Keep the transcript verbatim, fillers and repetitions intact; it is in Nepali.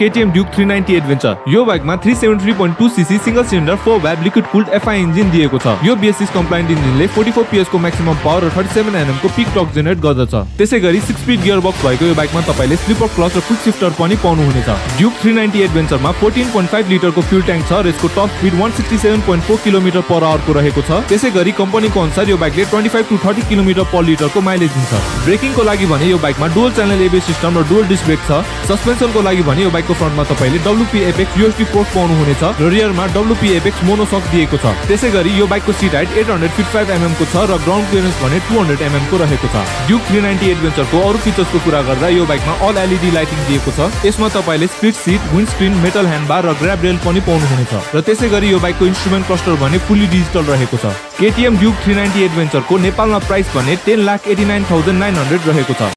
KTM Duke three ninety adventure. यो बाइकमा three seventy three point two CC single cylinder four valve liquid cooled FI engine दिएको छ। यो बीएससी कम्प्लाइन्ट इन्जिनले फोर्टी फोर पीएस को म्याक्सिमम पावर र थर्टी सेभेन एनएम को पिक टर्क जेनेरेट गर्दछ। त्यसै गरी सिक्स स्पिड गियर बक्स भएको यो बाइकमा तपाईले स्लिपर क्लच र क्विक शिफ्टर पनि पाउनुहुनेछ। ड्युक थ्री नाइन्टी एडभेन्चरमा फोर्टीन पोइन्ट फाइभ लिटरको फ्युल ट्याङ्क छ र यसको top speed one sixty seven point four kilometre per hour को रहेको छ। त्यसै गरी कम्पनीको अनुसार यो बाइकले twenty five to thirty kilometre per लिटरको माइलेज दिन्छ। ब्रेकिङको लागि भने यो बाइकमा डुअल च्यानल एबीएस सिस्टम र डुअल डिस्क ब्रेक छ। सस्पेन्सनको लागि भने यो बाइकको फ्रन्टमा तपाईले डब्ल्युपी एपेक्स यूएसडी फोर्स पाउनुहुनेछ र रियरमा डब्ल्युपी एपेक्स मोनोसक दिएको छ। त्यसै गरी यो बाइकको seat height eight hundred fifty five mm को छ र ग्राउन्ड क्लियरेन्स भने टू हन्ड्रेड एमएम को रहेको छ। ड्युक थ्री नाइन्टी एडभेन्चरको अरु फिचर्सको कुरा गर्दा यो बाइकमा अल एलईडी लाइटिङ दिएको छ। यसमा तपाईले split seat, windscreen, metal handlebar र ग्र्याब रेल पनि पाउनुहुनेछ र त्यसै गरी यो बाइकको इन्स्ट्रुमेन्ट क्लस्टर भने फुल्ली डिजिटल रहेको छ। केटीएम ड्युक थ्री नाइन्टी एडभेन्चरको नेपालमा प्राइस भने ten lakh eighty nine thousand nine hundred रहेको छ।